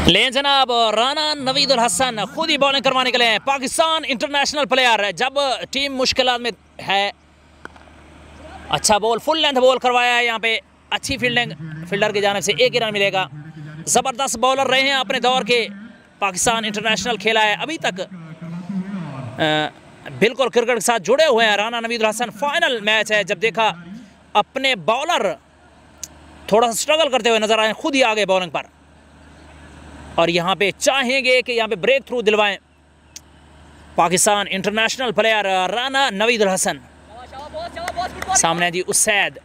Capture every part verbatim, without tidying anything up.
ले जनाब राना नवीदुल हसन खुद ही बॉलिंग करवाने के लिए पाकिस्तान इंटरनेशनल प्लेयर जब टीम मुश्किलात में है। अच्छा बॉल फुल लेंथ बॉल करवाया है, यहाँ पे अच्छी फील्डिंग फील्डर की जानिब से एक ही रन मिलेगा। ज़बरदस्त बॉलर रहे हैं अपने दौर के, पाकिस्तान इंटरनेशनल खेला है अभी तक, आ, बिल्कुल क्रिकेट के साथ जुड़े हुए हैं राना नवीदुल हसन। फाइनल मैच है, जब देखा अपने बॉलर थोड़ा सा स्ट्रगल करते हुए नजर आए, खुद ही आगे बॉलिंग पर, और यहाँ पे चाहेंगे कि यहाँ पे ब्रेक थ्रू दिलवाएं पाकिस्तान इंटरनेशनल प्लेयर राना नवीदुल हसन। सामने जी उसैद,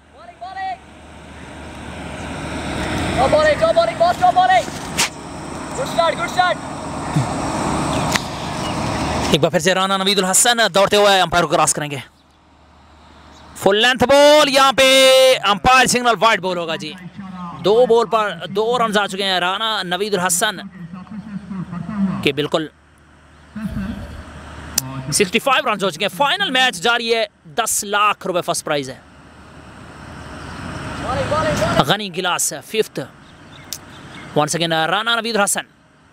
एक बार फिर से राना नवीदुल हसन दौड़ते हुए अंपायर को क्रॉस करेंगे। फुल लेंथ बॉल, यहाँ पे अंपायर सिग्नल वाइड बॉल होगा जी। दो बॉल पर दो रन आ चुके हैं राना नवीदुल हसन के, बिल्कुल पैंसठ रन हो चुके हैं। फाइनल मैच जारी है, दस लाख रुपए फर्स्ट प्राइज है। Ghani glass fifth, once again Rana Navedul Hasan,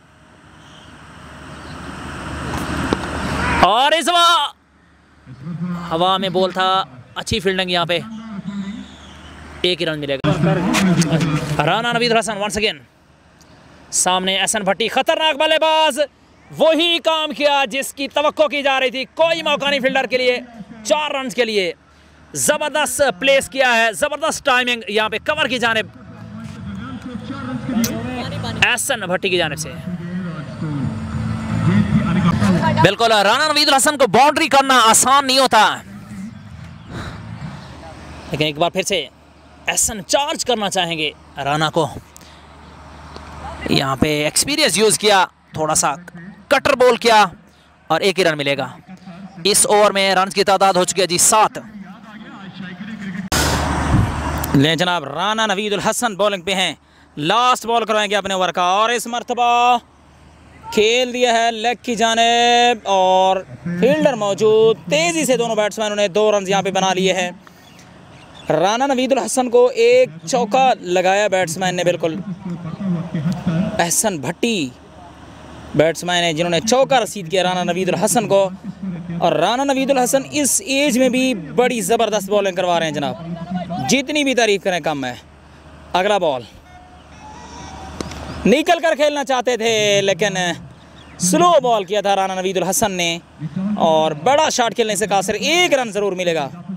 और इस हवा में बॉल था, अच्छी फील्डिंग, यहाँ पे एक ही रन मिलेगा। राना नवीदुल हसन वंस अगेन, सामने एहसन भट्टी खतरनाक बल्लेबाज, वही काम किया जिसकी तवक्को की जा रही थी। कोई मौका नहीं फील्डर के लिए, चार रन के लिए जबरदस्त प्लेस किया है, जबरदस्त टाइमिंग यहाँ पे कवर की जानिब एहसन भट्टी की जानिब से। बिल्कुल राना नवीदुल हसन को बाउंड्री करना आसान नहीं होता, लेकिन एक बार फिर से एहसन चार्ज करना चाहेंगे राना को। यहाँ पे एक्सपीरियंस यूज किया, थोड़ा सा कटर बॉल किया, और एक ही रन मिलेगा। इस ओवर में रन की तादाद हो चुकी है जी सात। ले जनाब राना नवीदुल हसन बॉलिंग पे हैं, लास्ट बॉल करवाएंगे अपने ओवर का, और इस मरतबा खेल दिया है लेग की जानिब, और फील्डर मौजूद, तेजी से दोनों बैट्समैनों ने दो रन यहाँ पे बना लिए हैं। राना नवीदुल हसन को एक चौका लगाया बैट्समैन ने, बिल्कुल एहसन भट्टी बैट्समैन है जिन्होंने चौका रसीद किया राना नवीदुल हसन को, और राना नवीदुल हसन इस एज में भी बड़ी ज़बरदस्त बॉलिंग करवा रहे हैं जनाब, जितनी भी तारीफ करें कम है। अगला बॉल निकल कर खेलना चाहते थे, लेकिन स्लो बॉल किया था राना नवीदुल हसन ने, और बड़ा शॉट खेलने से कहा सिर्फ एक रन ज़रूर मिलेगा।